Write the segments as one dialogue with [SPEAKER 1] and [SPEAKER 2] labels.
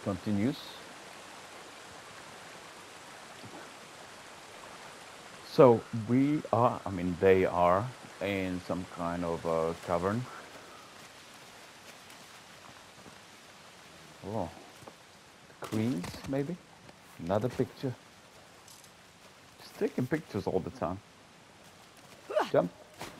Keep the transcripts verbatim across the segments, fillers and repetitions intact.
[SPEAKER 1] continues. So we are, I mean, they are in some kind of a cavern. Oh, the queens, maybe? Another picture. Just taking pictures all the time. Jump.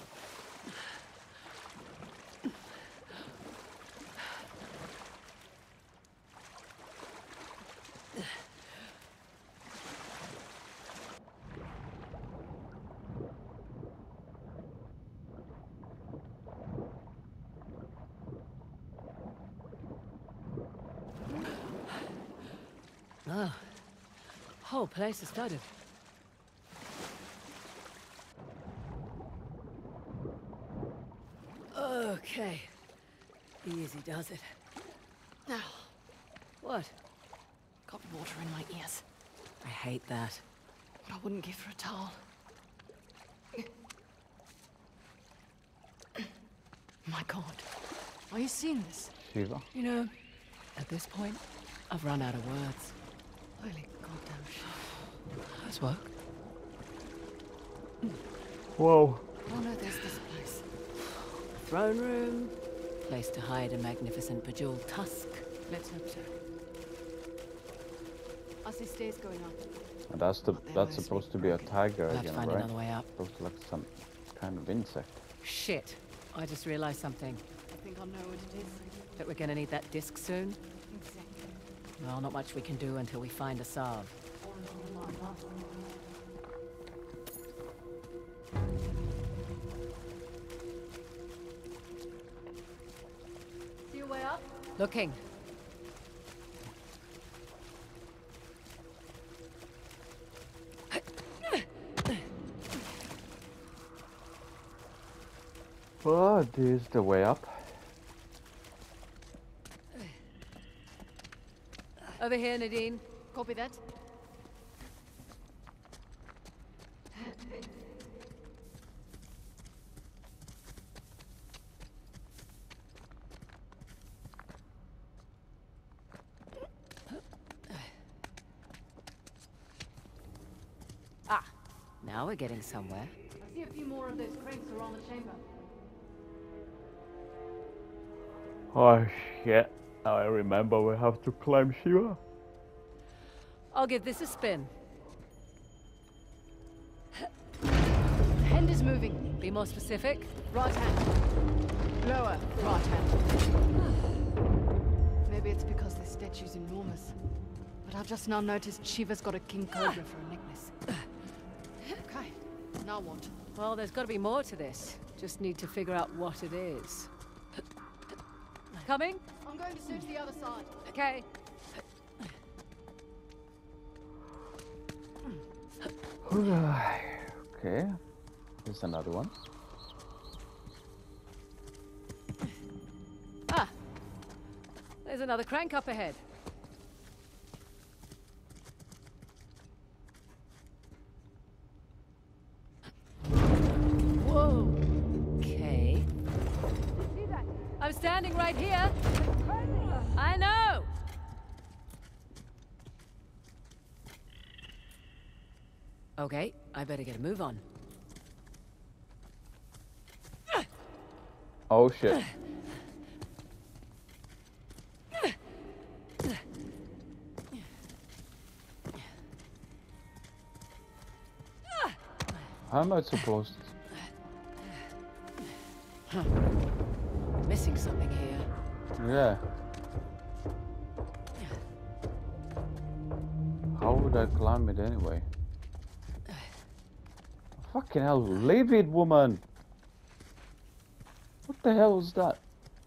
[SPEAKER 2] Oh, whole place is flooded. Okay, easy does it. Now, what?
[SPEAKER 3] Got water in my ears.
[SPEAKER 2] I hate that.
[SPEAKER 3] But I wouldn't give for a towel. My God, are you seeing this?
[SPEAKER 1] Shiva.
[SPEAKER 2] You know, at this point, I've run out of words.
[SPEAKER 3] Holy goddamn shit.
[SPEAKER 2] Let's work.
[SPEAKER 1] Whoa.
[SPEAKER 3] Oh no, there's this place.
[SPEAKER 2] Throne room, place to hide a magnificent bejeweled tusk.
[SPEAKER 3] Let's hope so. I see stairs going up.
[SPEAKER 1] And that's the
[SPEAKER 3] But they're
[SPEAKER 1] that's
[SPEAKER 3] mostly
[SPEAKER 1] supposed to be a tiger
[SPEAKER 2] We'll have to
[SPEAKER 1] again,
[SPEAKER 2] find
[SPEAKER 1] right?
[SPEAKER 2] another way up.
[SPEAKER 1] Supposed to like some kind of insect.
[SPEAKER 2] Shit, I just realized something.
[SPEAKER 3] I think I know what it is.
[SPEAKER 2] That we're gonna need that disc soon.
[SPEAKER 3] Exactly.
[SPEAKER 2] Well, not much we can do until we find a salve.
[SPEAKER 3] See your way up?
[SPEAKER 2] Looking.
[SPEAKER 1] Oh, this is the way up.
[SPEAKER 2] Over here, Nadine.
[SPEAKER 3] Copy that.
[SPEAKER 2] Ah, now we're getting somewhere.
[SPEAKER 3] I see a few more of those cranks around the chamber.
[SPEAKER 1] Oh shit. Now I remember we have to climb Shiva.
[SPEAKER 2] I'll give this a spin.
[SPEAKER 3] The hand is moving.
[SPEAKER 2] Be more specific.
[SPEAKER 3] Right hand. Lower. Right hand. Maybe it's because this statue's enormous. But I've just now noticed Shiva's got a king cobra for a necklace. Okay. Now what?
[SPEAKER 2] Well, there's got to be more to this. Just need to figure out what it is. Coming?
[SPEAKER 3] I'm going to search the other side.
[SPEAKER 2] Okay.
[SPEAKER 1] Okay. Here's another one.
[SPEAKER 2] Ah, there's another crank up ahead. Whoa. Okay. See that? I'm standing right here. I know. Okay, I better get a move on.
[SPEAKER 1] Oh shit. How am I supposed to?
[SPEAKER 2] Missing something here.
[SPEAKER 1] Yeah. How would I climb it anyway? Fucking hell, leave it, woman! What the hell is that?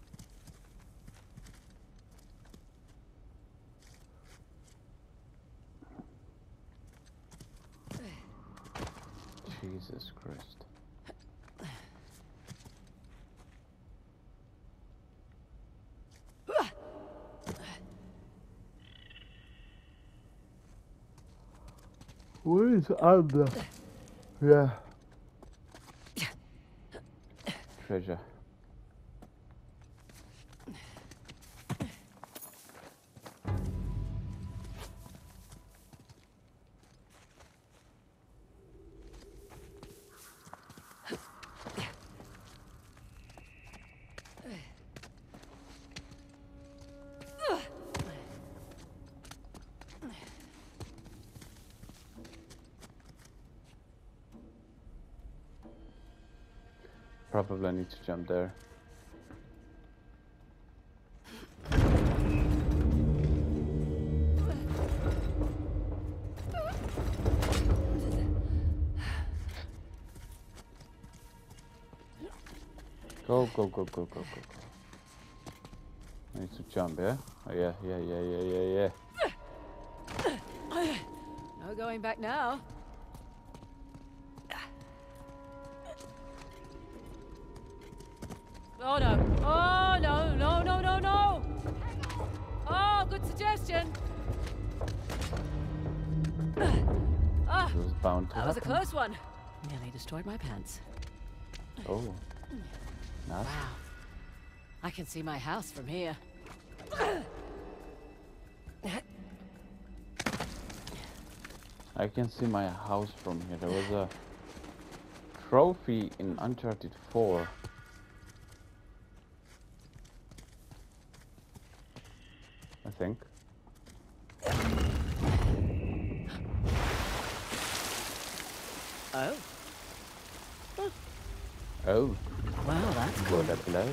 [SPEAKER 1] Jesus Christ. Where is under? Yeah. Treasure. Probably need to jump there. Go, go, go, go, go, go, go. I need to jump, yeah? Oh, yeah, yeah, yeah, yeah, yeah, yeah.
[SPEAKER 2] No going back now. Oh no. Oh no, no, no, no, no! Oh, good suggestion. Ah,
[SPEAKER 1] This was bound to
[SPEAKER 2] that was a
[SPEAKER 1] happen.
[SPEAKER 2] close one. Nearly destroyed my pants.
[SPEAKER 1] Oh. Nice.
[SPEAKER 2] Wow. I can see my house from here.
[SPEAKER 1] I can see my house from here. There was a trophy in Uncharted four. I think.
[SPEAKER 2] Oh.
[SPEAKER 1] Oh,
[SPEAKER 2] Well, that's
[SPEAKER 1] good at blow.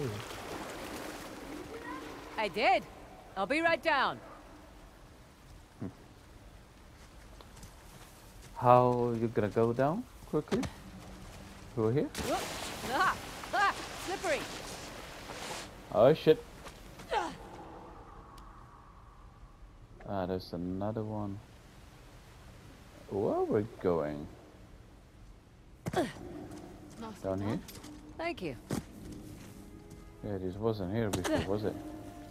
[SPEAKER 2] I did. I'll be right down.
[SPEAKER 1] How you gonna go down quickly? Through here?
[SPEAKER 2] Whoop. Ah, ah, slippery.
[SPEAKER 1] Oh shit. Ah, there's another one. Where are we going?
[SPEAKER 3] Nice
[SPEAKER 1] Down here?
[SPEAKER 2] Thank you.
[SPEAKER 1] Yeah, this wasn't here before, was it?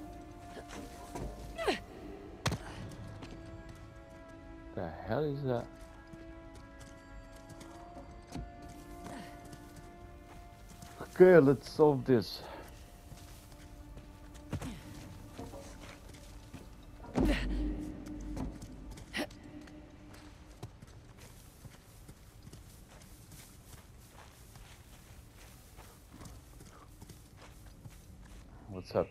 [SPEAKER 1] The hell is that? Okay, let's solve this. What's up?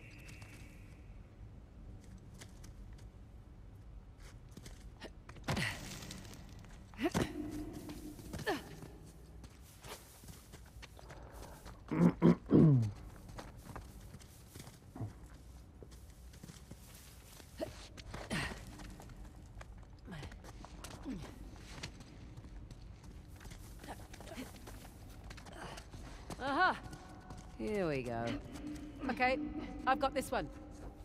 [SPEAKER 2] Aha! Here we go. Okay, I've got this one.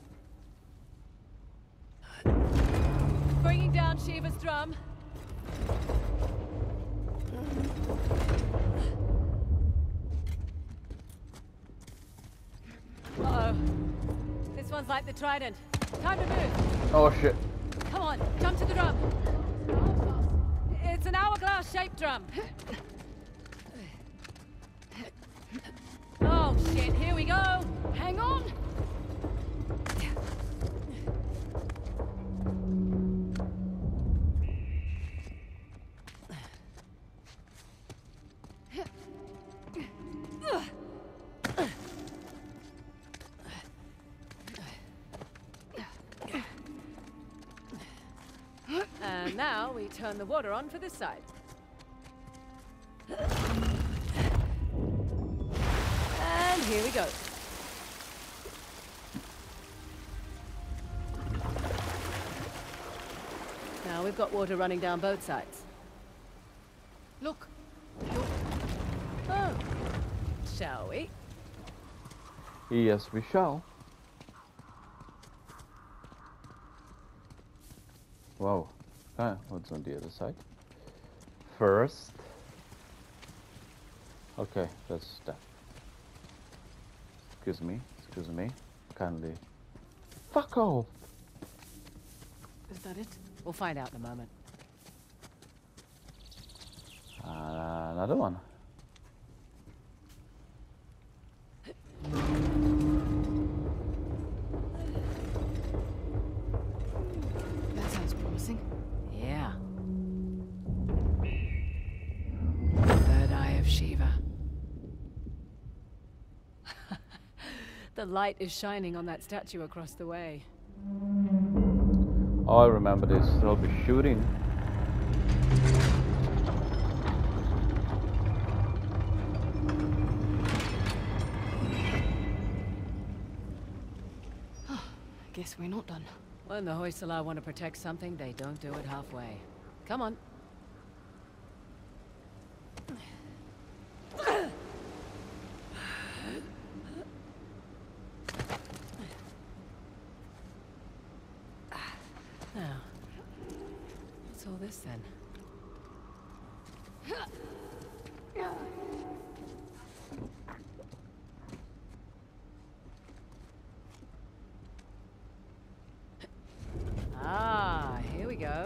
[SPEAKER 2] Bringing down Shiva's drum. Uh-oh. This one's like the trident. Time to move.
[SPEAKER 1] Oh shit.
[SPEAKER 2] Come on, jump to the drum. It's an hourglass-shaped drum. Oh shit, here we go. Hang on. And now we turn the water on for this side. And here we go. Now we've got water running down both sides.
[SPEAKER 3] Look.
[SPEAKER 2] Oh, shall we?
[SPEAKER 1] Yes, we shall. Wow. Ah, what's on the other side? First. Okay, that's that. Excuse me, excuse me. Kindly. Fuck off!
[SPEAKER 3] Is that it?
[SPEAKER 2] We'll find out in a moment.
[SPEAKER 1] Uh, another one.
[SPEAKER 3] That sounds promising.
[SPEAKER 2] Yeah. Third eye of Shiva. The light is shining on that statue across the way.
[SPEAKER 1] Oh, I remember this. They'll be shooting.
[SPEAKER 3] Guess we're not done.
[SPEAKER 2] When the Hoysala want to protect something, they don't do it halfway. Come on. Now, what's all this then? Ah, here we go.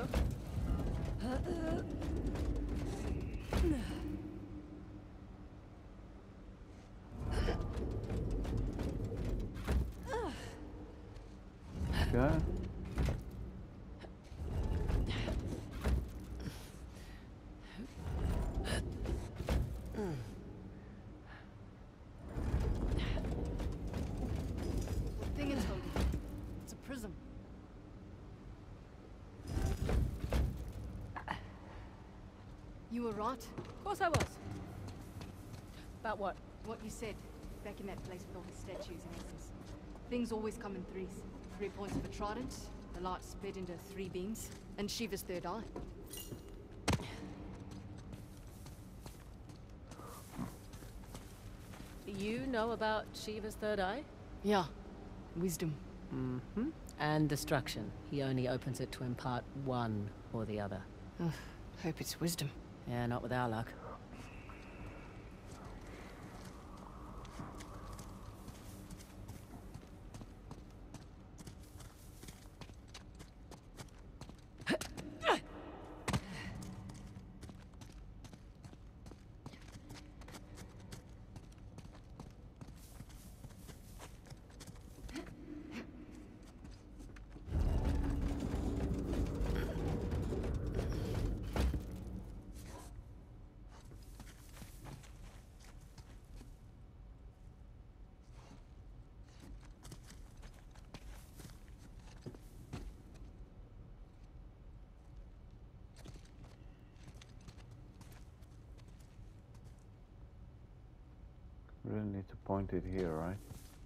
[SPEAKER 1] Okay.
[SPEAKER 3] What thing is holding? It's a prism. You were right.
[SPEAKER 2] Of course I was. About what?
[SPEAKER 3] What you said back in that place with all the statues and essence. Things always come in threes. Three points of a trident, the light split into three beams, and Shiva's third eye.
[SPEAKER 2] You know about Shiva's third eye?
[SPEAKER 3] Yeah. Wisdom.
[SPEAKER 2] Mm-hmm. And destruction. He only opens it to impart one or the other.
[SPEAKER 3] Ugh, hope it's wisdom.
[SPEAKER 2] Yeah, not with our luck.
[SPEAKER 1] Really need to point it here, right?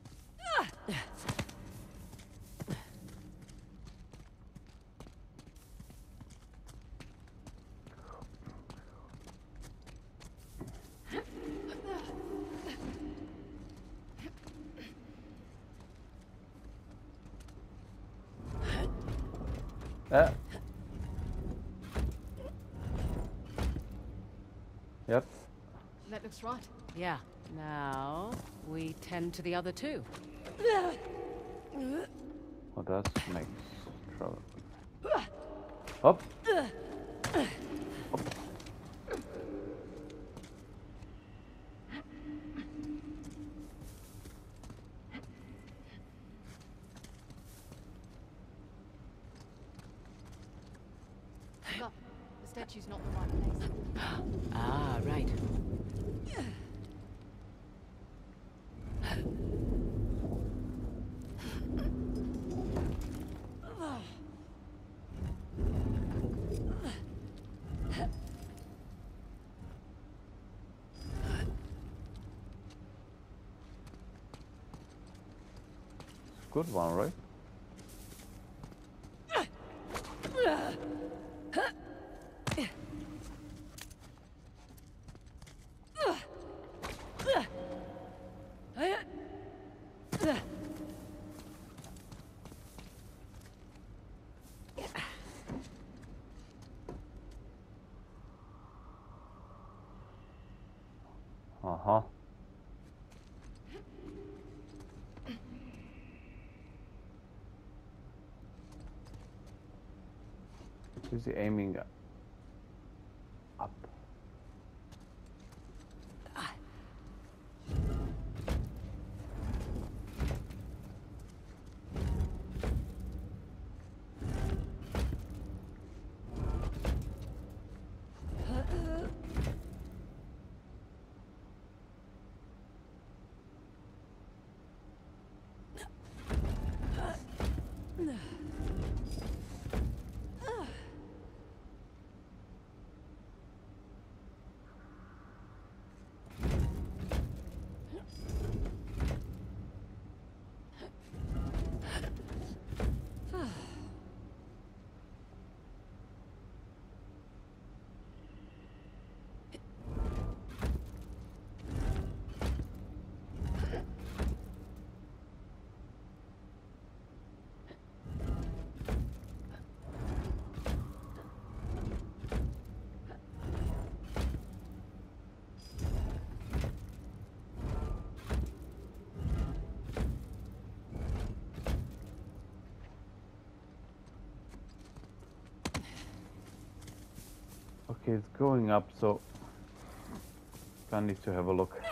[SPEAKER 1] Ah. Yep.
[SPEAKER 3] That looks right.
[SPEAKER 2] Yeah. Now, we tend to the other two.
[SPEAKER 1] Well, that makes trouble. Up. Up.
[SPEAKER 3] Look, the statue's not in the right place.
[SPEAKER 2] Ah, right.
[SPEAKER 1] Good one, right? Uh-huh. Is he aiming up? Okay, it's going up, so I need to have a look.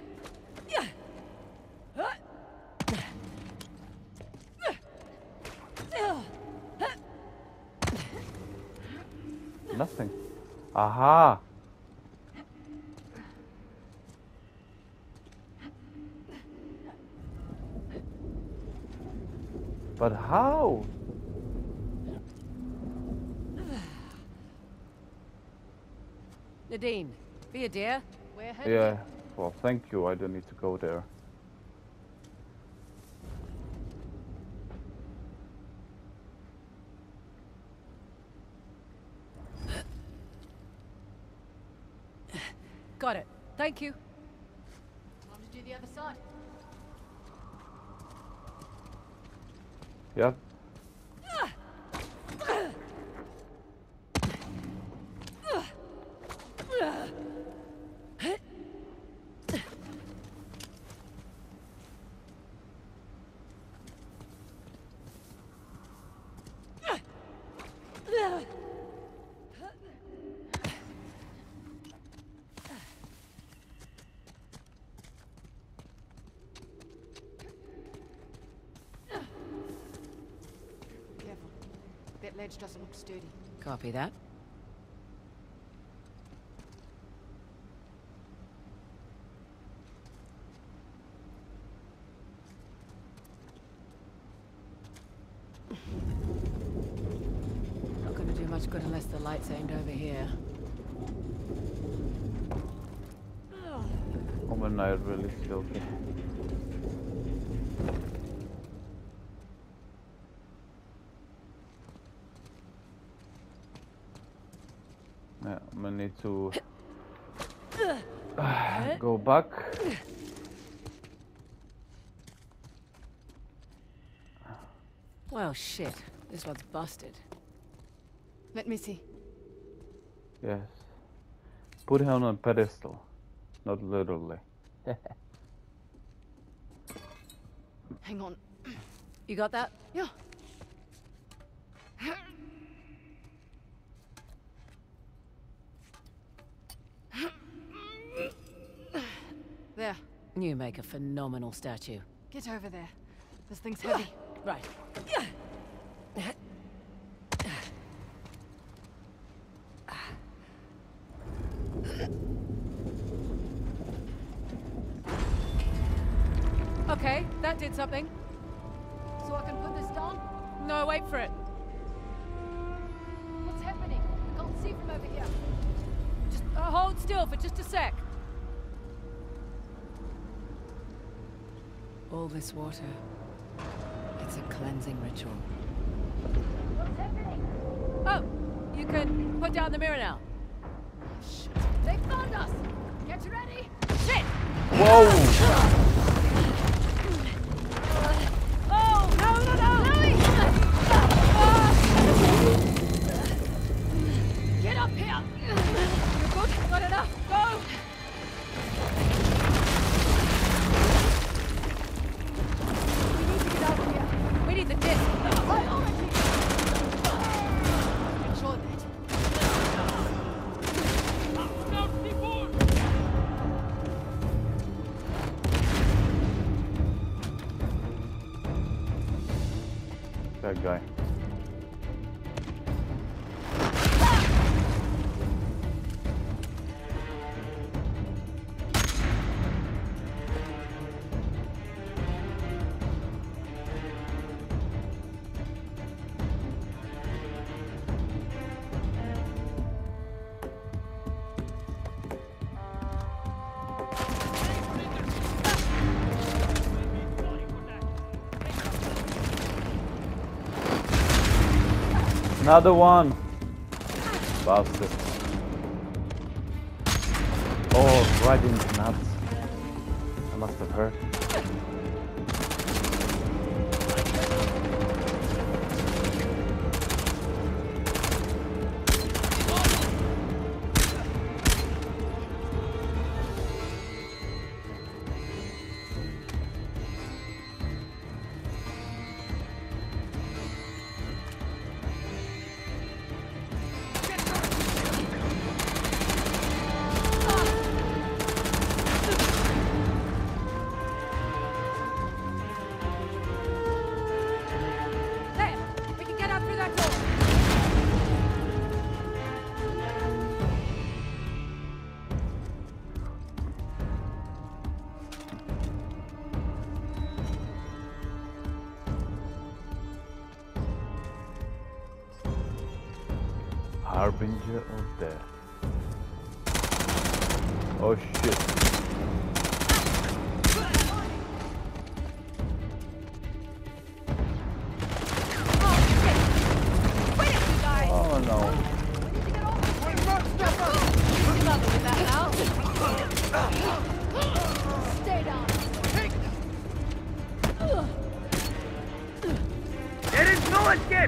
[SPEAKER 1] Nothing. Aha! But how?
[SPEAKER 2] Nadine, be a dear.
[SPEAKER 3] We're headed.
[SPEAKER 1] Yeah, well, thank you. I don't need to go there.
[SPEAKER 2] Got it. Thank you.
[SPEAKER 3] Time to do the other side.
[SPEAKER 1] Yep.
[SPEAKER 3] Careful. That ledge doesn't look sturdy.
[SPEAKER 2] Copy that. Not gonna do much good unless the light's aimed over here.
[SPEAKER 1] Oh, my night really silky. Yeah, I'm gonna need to uh, go back.
[SPEAKER 2] Well, shit. This one's busted.
[SPEAKER 3] Let me see.
[SPEAKER 1] Yes. Put him on a pedestal. Not literally.
[SPEAKER 3] Hang on.
[SPEAKER 2] You got that?
[SPEAKER 3] Yeah. There.
[SPEAKER 2] You make a phenomenal statue.
[SPEAKER 3] Get over there. This thing's heavy.
[SPEAKER 2] Right. Okay, that did something.
[SPEAKER 3] So I can put this down?
[SPEAKER 2] No, wait for it.
[SPEAKER 3] What's happening? I can't see from over here.
[SPEAKER 2] Just uh, hold still for just a sec. All this water. It's a cleansing ritual.
[SPEAKER 3] What's happening?
[SPEAKER 2] Oh, you can put down the mirror now.
[SPEAKER 3] Shit. They found us! Get ready!
[SPEAKER 2] Shit!
[SPEAKER 1] Whoa!
[SPEAKER 2] Oh, no, no, no!
[SPEAKER 3] Get up here!
[SPEAKER 2] You're good? Got enough? Go!
[SPEAKER 3] We need to get out of here.
[SPEAKER 2] We need the disc.
[SPEAKER 3] Priority! Ensure that.
[SPEAKER 1] That guy. Another one! Bastard. Oh, right in the nuts. I must have hurt. Harbinger of death. Oh shit. Oh no.
[SPEAKER 3] Stay down.
[SPEAKER 4] There is no escape!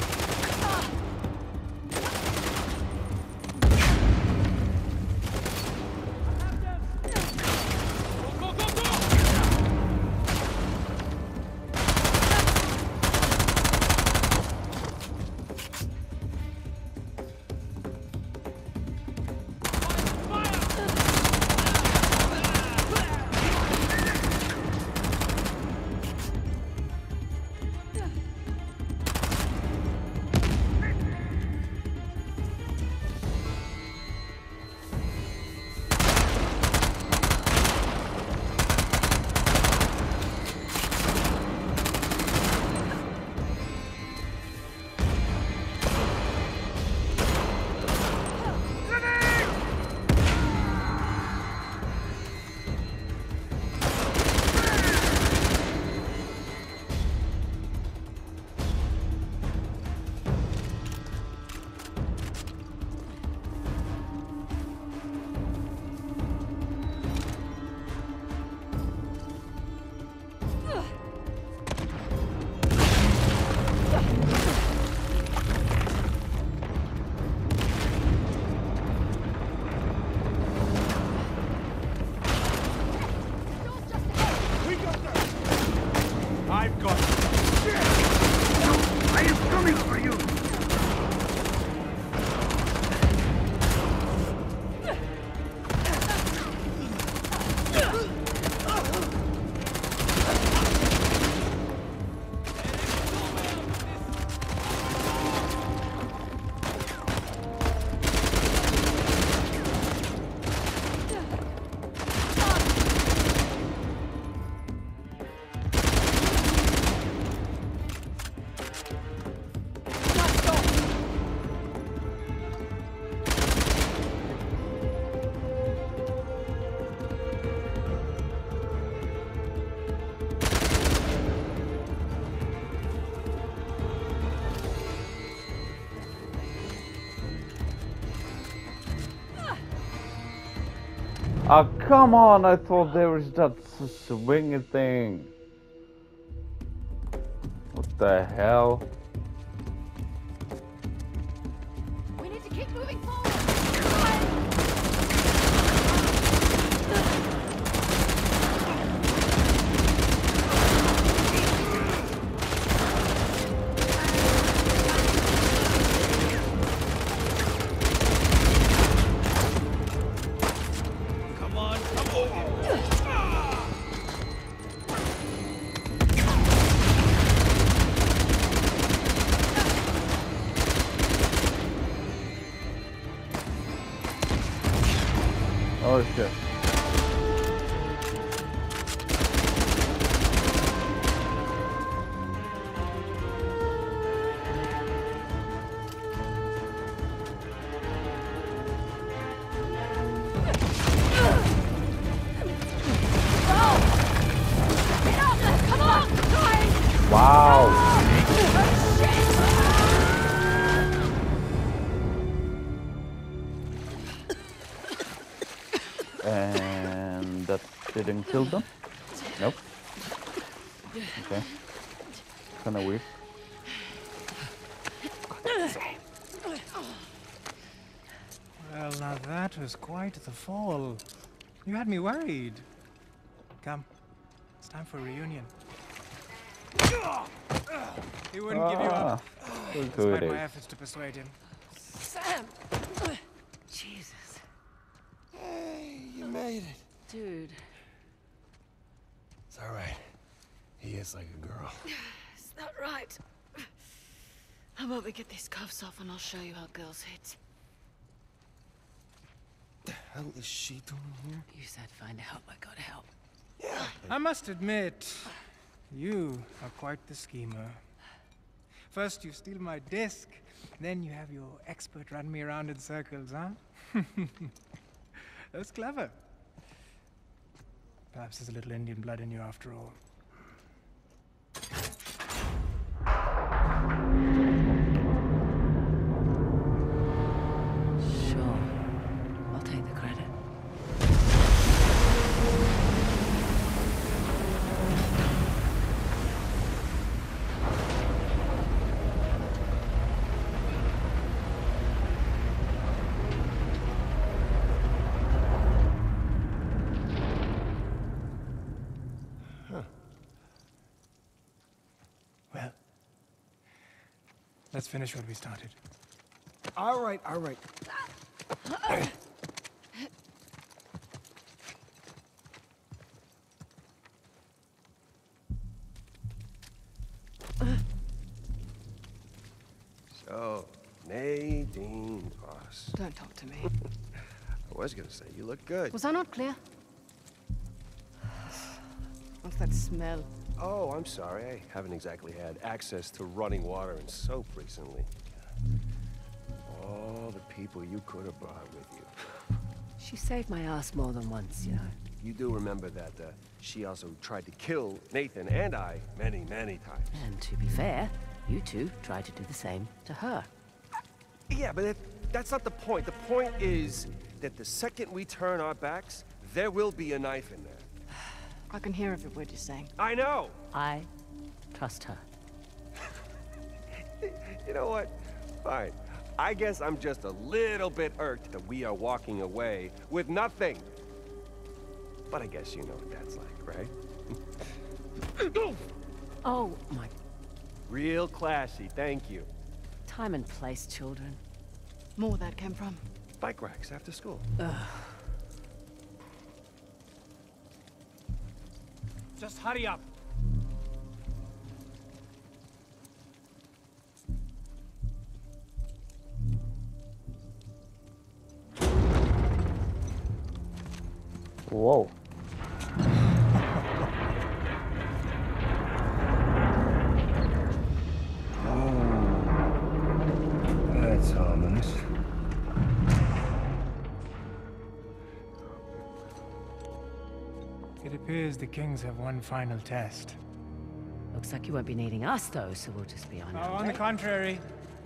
[SPEAKER 5] I've got it.
[SPEAKER 4] I am coming for you!
[SPEAKER 1] Oh, come on! I thought there was that swinging thing. What the hell?
[SPEAKER 3] We need to keep moving forward.
[SPEAKER 1] Oh shit. Wow. And that didn't kill them? Nope. Okay. Kinda weird.
[SPEAKER 5] Well, now that was quite the fall. You had me worried. Come, it's time for a reunion. He wouldn't give you up,
[SPEAKER 1] Ah, look who
[SPEAKER 5] despite
[SPEAKER 1] it
[SPEAKER 5] my
[SPEAKER 1] is.
[SPEAKER 5] efforts to persuade him.
[SPEAKER 2] Sam! Jesus.
[SPEAKER 6] Hey, you made it.
[SPEAKER 2] Dude.
[SPEAKER 6] It's all right. He is like a girl.
[SPEAKER 3] Is that right? How about we get these cuffs off and I'll show you how girls hit.
[SPEAKER 6] The hell is she doing here?
[SPEAKER 2] You said find help, I gotta help.
[SPEAKER 6] Yeah.
[SPEAKER 5] I must admit, you are quite the schemer. First you steal my disc, then you have your expert run me around in circles, huh? That's clever. Perhaps there's a little Indian blood in you after all.
[SPEAKER 2] Sure. I'll take the credit.
[SPEAKER 5] Well, let's finish what we started.
[SPEAKER 6] All right, all right. So, Nadine, boss.
[SPEAKER 3] Don't talk to me.
[SPEAKER 6] I was gonna say, you look good.
[SPEAKER 3] Was I not clear? What's that smell?
[SPEAKER 6] Oh, I'm sorry. I haven't exactly had access to running water and soap recently. All the people you could have brought with you.
[SPEAKER 2] She saved my ass more than once, you know.
[SPEAKER 6] You do remember that uh, she also tried to kill Nathan and I many, many times.
[SPEAKER 2] And to be fair, you two tried to do the same to her.
[SPEAKER 6] Yeah, but it, that's not the point. The point is that the second we turn our backs, there will be a knife in there.
[SPEAKER 3] I can hear every word you're saying.
[SPEAKER 6] I know!
[SPEAKER 2] I trust her.
[SPEAKER 6] You know what? Fine. I guess I'm just a little bit irked that we are walking away with nothing. But I guess you know what that's like, right?
[SPEAKER 2] Oh, my...
[SPEAKER 6] Real classy, thank you.
[SPEAKER 2] Time and place, children.
[SPEAKER 3] More where that came from.
[SPEAKER 6] Bike racks after school.
[SPEAKER 2] Ugh.
[SPEAKER 5] Just hurry up.
[SPEAKER 1] Whoa.
[SPEAKER 6] That's ominous.
[SPEAKER 5] It appears the kings have one final test.
[SPEAKER 2] Looks like you won't be needing us, though, so we'll just be on
[SPEAKER 5] Oh,
[SPEAKER 2] our
[SPEAKER 5] on
[SPEAKER 2] way.
[SPEAKER 5] the contrary.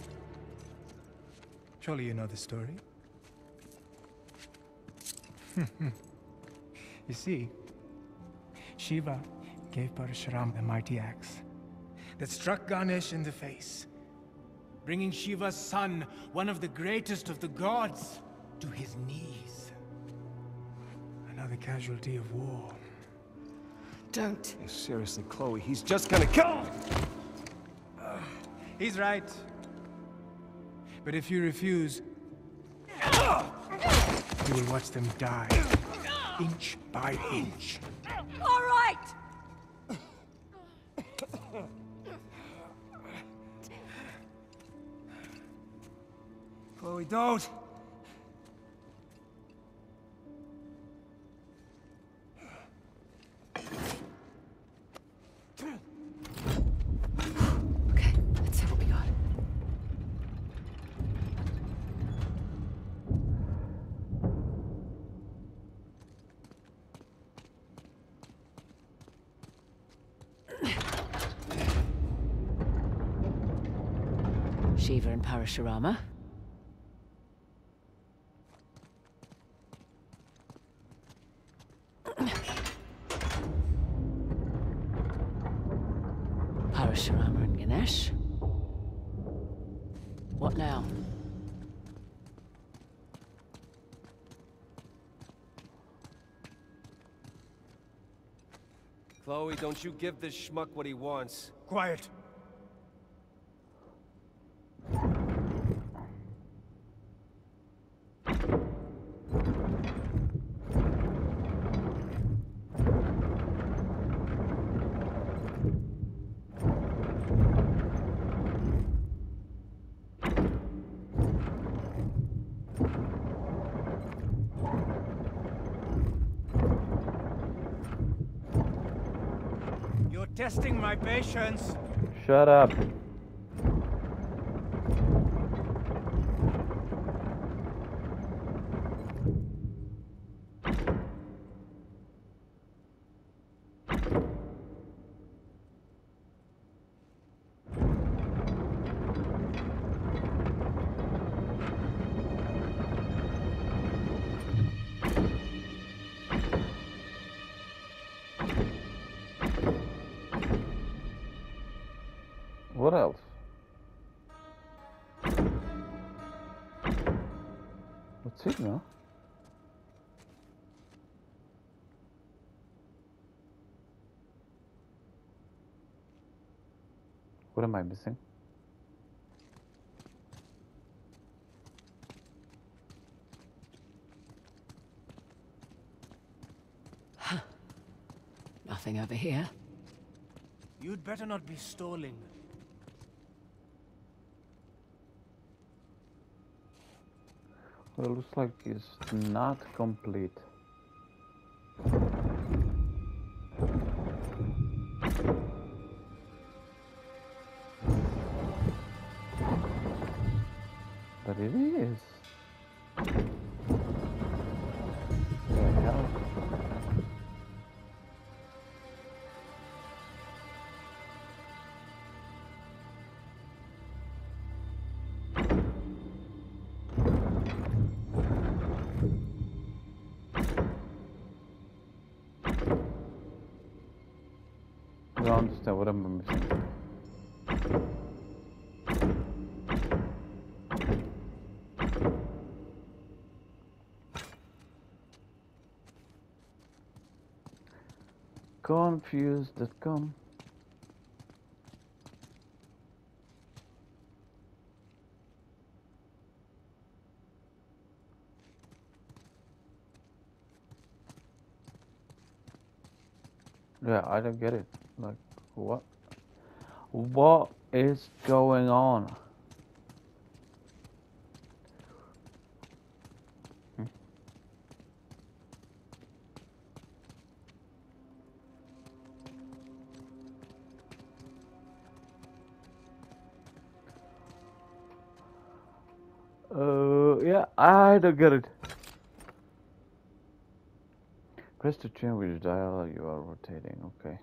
[SPEAKER 5] Surely you know the story. You see, Shiva gave Parashuram a mighty axe that struck Ganesh in the face, bringing Shiva's son, one of the greatest of the gods, to his knees. Another casualty of war.
[SPEAKER 3] Don't.
[SPEAKER 6] Seriously, Chloe, he's just gonna kill.
[SPEAKER 5] He's right. But if you refuse, you will watch them die, inch by inch.
[SPEAKER 2] All right!
[SPEAKER 6] Chloe, don't.
[SPEAKER 2] Okay, let's see what we got. Shiva and Parashurama. Parashurama and Ganesh. What now?
[SPEAKER 6] Chloe, don't you give this schmuck what he wants.
[SPEAKER 5] Quiet. You're testing my patience.
[SPEAKER 1] Shut up. That's it, no? What am I missing?
[SPEAKER 2] Nothing over here.
[SPEAKER 5] You'd better not be stalling.
[SPEAKER 1] Well, it looks like it's not complete. But it is. The hell? I don't understand what I'm missing. Confused dot com. Yeah, I don't get it. Like, what? What is going on? Hmm? Uh, yeah, I don't get it. Press to change which dial you are rotating. Okay.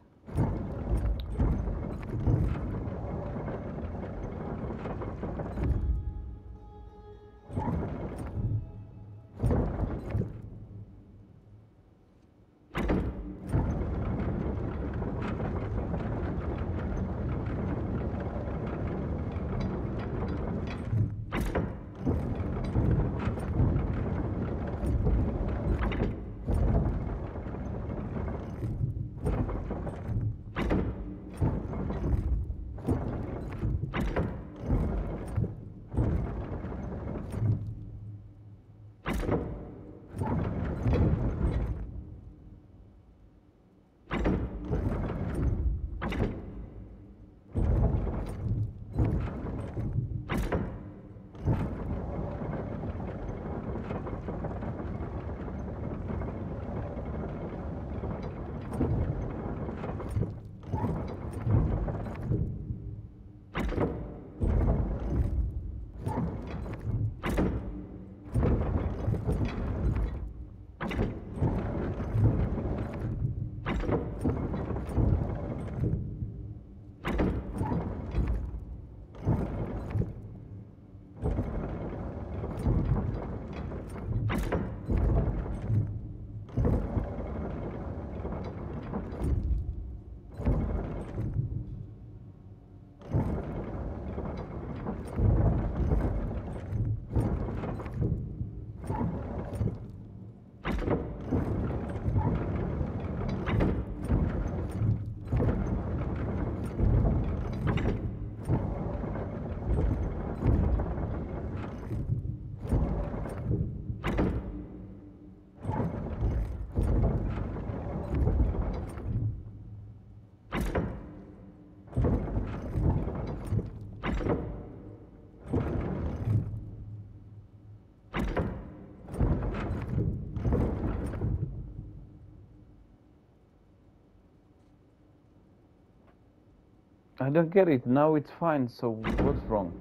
[SPEAKER 1] I don't get it. Now it's fine. So what's wrong?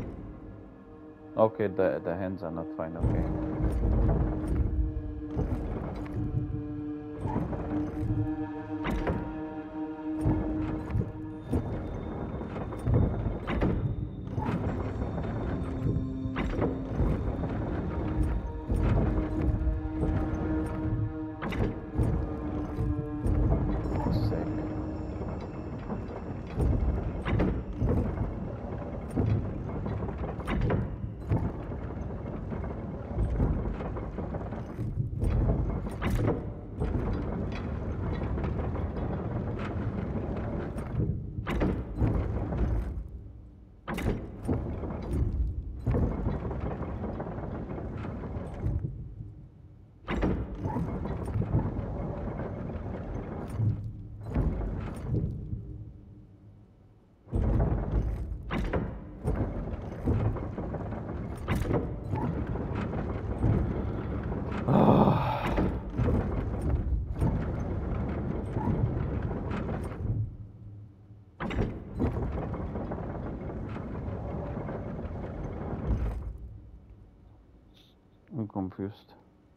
[SPEAKER 1] Okay, the the hands are not fine. Okay. confused.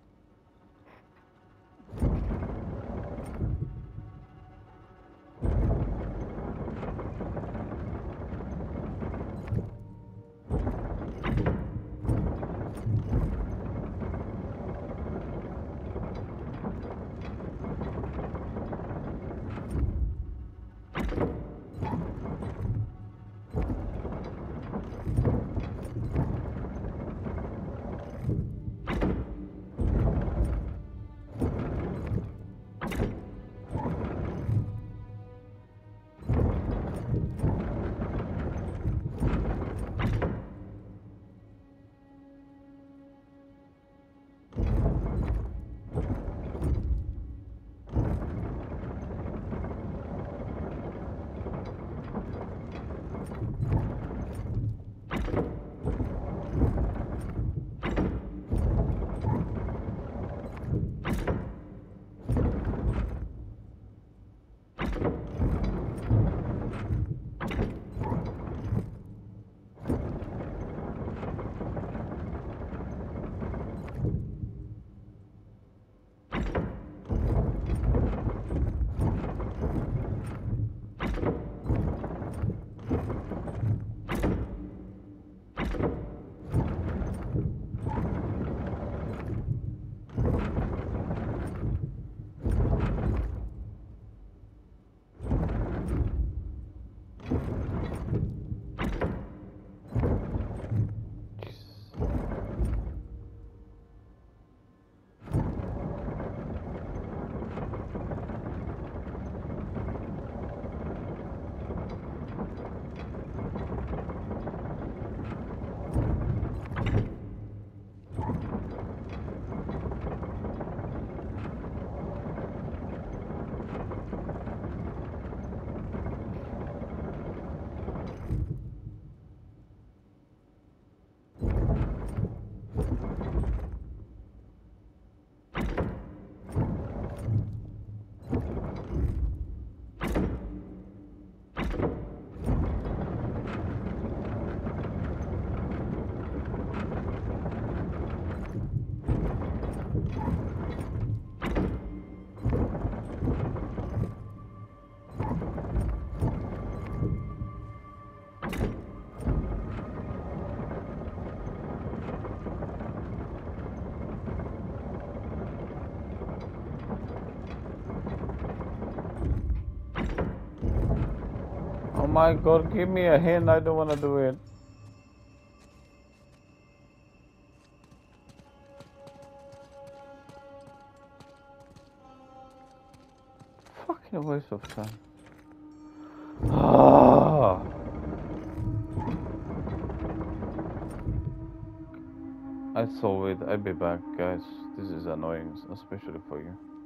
[SPEAKER 1] Oh my god, give me a hint, I don't want to do it. Fucking waste of time. Ah. I saw it, I'll be back, guys. This is annoying, especially for you.